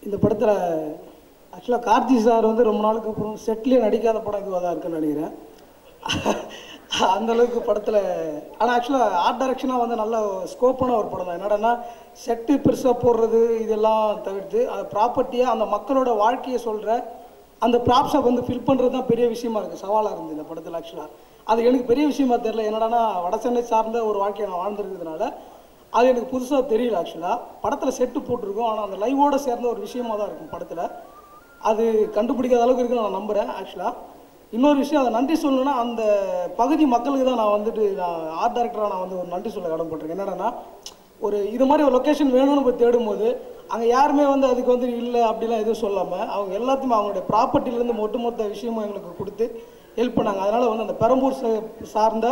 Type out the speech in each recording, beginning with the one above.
இந்த படத்தில் ஆக்சுவலாக கார்த்தி சார் வந்து ரொம்ப நாளுக்கு அப்புறம் செட்லேயே நடிக்காத படம் இதுவாக தான் இருக்குன்னு நினைக்கிறேன். அந்தளவுக்கு படத்தில் ஆனால் ஆக்சுவலாக ஆர்ட் டைரக்ஷனாக வந்து நல்ல ஸ்கோப்பான ஒரு படம் தான். என்னடனா செட்டு பெருசாக போடுறது இதெல்லாம் தவிர்த்து அது ப்ராப்பர்ட்டியாக அந்த மக்களோட வாழ்க்கையை சொல்கிற அந்த ப்ராப்ஸை வந்து ஃபில் பண்ணுறது தான் பெரிய விஷயமா இருக்குது, சவாலாக இருந்தது இந்த படத்தில். ஆக்சுவலாக அது எனக்கு பெரிய விஷயமா தெரியல. என்னடனா வட சென்னை சார்ந்த ஒரு வாழ்க்கையை நான் வாழ்ந்துருக்கிறதுனால அது எனக்கு புதுசாக தெரியல. ஆக்சுவலாக படத்தில் செட்டு போட்டிருக்கோம், ஆனால் அந்த லைவோடு சேர்ந்த ஒரு விஷயமாக தான் இருக்கும் படத்தில். அது கண்டுபிடிக்காத அளவுக்கு இருக்குன்னு நான் நம்புகிறேன். ஆக்சுவலாக இன்னொரு விஷயம், அதை நன்றி சொல்லணும்னா அந்த பகுதி மக்களுக்கு தான் நான் வந்துட்டு ஆர்ட் டைரக்டராக நான் வந்து ஒரு நன்றி சொல்ல கடமைப்பட்டிருக்கேன். என்னென்னா ஒரு இது மாதிரி ஒரு லொக்கேஷன் வேணும்னு போய் தேடும்போது அங்கே யாருமே வந்து அதுக்கு வந்து இல்லை அப்படிலாம் எதுவும் சொல்லாமல் அவங்க எல்லாத்தையுமே அவங்களுடைய ப்ராப்பர்ட்டிலேருந்து ஒட்டுமொத்த விஷயமும் எங்களுக்கு கொடுத்து ஹெல்ப் பண்ணாங்க. அதனால் வந்து அந்த பெரம்பூர் சார்ந்த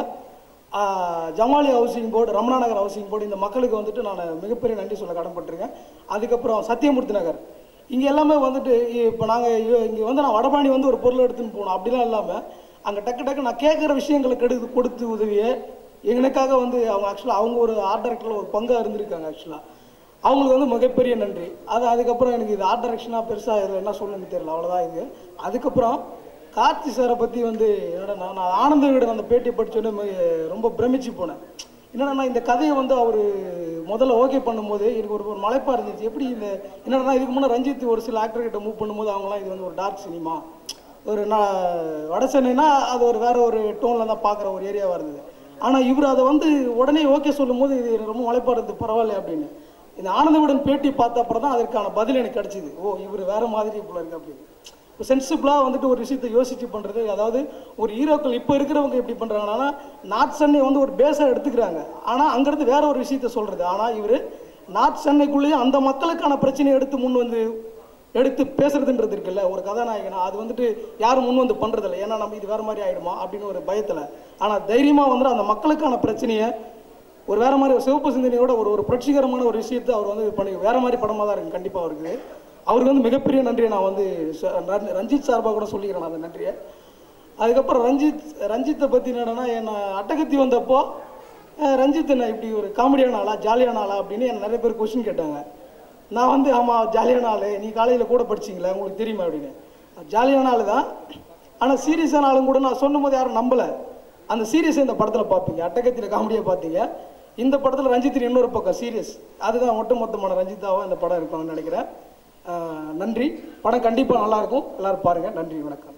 Jamali housing board, Ramana Nagar housing board, இந்த மக்களுக்கு வந்துட்டு நான் மிகப்பெரிய நன்றி சொல்ல கடமைப்பட்டிருக்கேன். அதுக்கப்புறம் சத்தியமூர்த்தி நகர், இங்கே எல்லாமே வந்துட்டு இப்போ நாங்கள் இங்கே வந்து நான் வடபாணி வந்து ஒரு பொருள் எடுத்துன்னு போனோம் அப்படிலாம் இல்லாமல் அங்கே டக்கு நான் கேட்குற விஷயங்களை கொடுத்து உதவியே எனக்காக வந்து அவங்க ஆக்சுவலாக அவங்க ஒரு ஆர்ட் டைரக்டரில் ஒரு பங்காக இருந்திருக்காங்க. ஆக்சுவலாக அவங்களுக்கு வந்து மிகப்பெரிய நன்றி. அதுக்கப்புறம் எனக்கு இது ஆர்ட் டைரக்ஷனாக பெருசாக இதில் என்ன சொல்லணும்னு தெரியல, அவ்வளோதான் இது. அதுக்கப்புறம் கார்த்தி சாரை பற்றி வந்து என்னடா நான் ஆனந்த விட அந்த பேட்டியை படித்தோன்னே ரொம்ப பிரமிச்சு போனேன். என்னடா இந்த கதையை வந்து அவர் முதல்ல ஓகே பண்ணும்போது எனக்கு ஒரு மலைப்பாக இருந்துச்சு. எப்படி இந்த என்னடா இதுக்கு முன்னே ரஞ்சித் ஒரு சில ஆக்டர்கிட்ட மூவ் பண்ணும்போது அவங்களாம் இது வந்து ஒரு டார்க் சினிமா, ஒரு வட சென்னைனா அது ஒரு வேறு ஒரு டோனில் தான் பார்க்குற ஒரு ஏரியாவாக இருந்தது. ஆனால் இவர் அதை வந்து உடனே ஓகே சொல்லும் போது இது ரொம்ப மலைப்பாக இருந்தது, பரவாயில்ல அப்படின்னு. இந்த ஆனந்தவிடன் பேட்டி பார்த்த அப்புறம் தான் அதற்கான பதில் எனக்கு கிடச்சிது. ஓ இவர் வேறு மாதிரி இப்போல இருக்குது அப்படின்னு. இப்போ சென்சிபிளாக வந்துட்டு ஒரு விஷயத்தை யோசித்து பண்ணுறது, அதாவது ஒரு ஹீரோக்கள் இப்போ இருக்கிறவங்க எப்படி பண்ணுறாங்கன்னா நார்த் சென்னை வந்து ஒரு பேஸாக எடுத்துக்கிறாங்க, ஆனால் அங்கேருந்து வேற ஒரு விஷயத்த சொல்கிறது. ஆனால் இவர் நார்த் சென்னைக்குள்ளேயே அந்த மக்களுக்கான பிரச்சனையை எடுத்து பேசுறதுன்றது இருக்குல்ல, ஒரு கதாநாயகனா அது வந்துட்டு யாரும் முன் வந்து பண்ணுறதில்ல. ஏன்னா நம்ம இது வேறு மாதிரி ஆகிடுமா அப்படின்னு ஒரு பயத்தில். ஆனால் தைரியமாக வந்துட்டு அந்த மக்களுக்கான பிரச்சனையை ஒரு வேறு மாதிரி ஒரு சிவப்பு சிந்தனையோட ஒரு புரட்சிகரமான ஒரு விஷயத்தை அவர் வந்து பண்ணி வேறு மாதிரி படமாக தான் இருக்குது. கண்டிப்பாக இருக்குது. அவருக்கு வந்து மிகப்பெரிய நன்றியை நான் வந்து ரஞ்சித் சார்பாக கூட சொல்லிக்கிறேன் அந்த நன்றியை. அதுக்கப்புறம் ரஞ்சித்தை பற்றி என்னன்னா, என்னை அட்டகத்தி வந்தப்போ ரஞ்சித் என்ன இப்படி ஒரு காமெடியான ஆளா ஜாலியான ஆளா அப்படின்னு என்ன நிறைய பேர் கொஸ்டின் கேட்டாங்க. நான் வந்து ஆமாம் ஜாலியான ஆள், நீ காலேஜில் கூட படிச்சிங்களா உங்களுக்கு தெரியுமா அப்படின்னு. ஜாலியான ஆள் தான், ஆனால் சீரியஸான ஆளும் கூட நான் சொல்லும் போது யாரும் நம்பலை. அந்த சீரியஸை இந்த படத்தில் பார்ப்பீங்க, அட்டகத்தியில் காமெடியாக பார்த்தீங்க. இந்த படத்தில் ரஞ்சித்தின் இன்னொரு பக்கம் சீரியஸ், அதுதான் ஒட்டுமொத்தமான ரஞ்சித்தாவும் இந்த படம் இருப்பாங்கன்னு நினைக்கிறேன். நன்றி. படம் கண்டிப்பாக நல்லாயிருக்கும், எல்லோரும் பாருங்கள். நன்றி, வணக்கம்.